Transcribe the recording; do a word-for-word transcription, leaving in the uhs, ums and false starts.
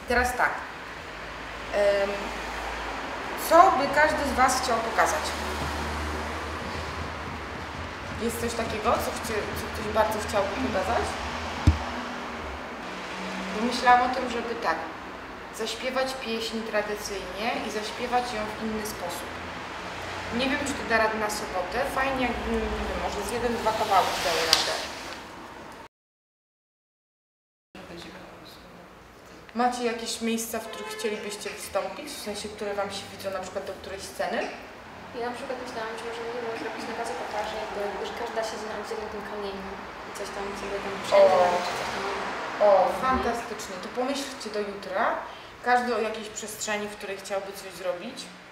Teraz tak. Co by każdy z Was chciał pokazać? Jest coś takiego, co, chcie, co ktoś bardzo chciałby pokazać? Bo myślałam o tym, żeby tak, zaśpiewać pieśń tradycyjnie i zaśpiewać ją w inny sposób. Nie wiem, czy to da radę na sobotę. Fajnie, jakby, nie wiem, może z jeden, dwa kawałki dały radę. Macie jakieś miejsca, w których chcielibyście wystąpić? W sensie, które Wam się widzą na przykład do którejś sceny? Ja na przykład myślałam, że możemy było zrobić na bazę pokaże, jakby, że każda siedzi na oddzielnym tym kamieniu i coś tam sobie tam przejdzie, czy coś tam. O, fantastycznie. To pomyślcie do jutra, każdy o jakiejś przestrzeni, w której chciałby coś zrobić.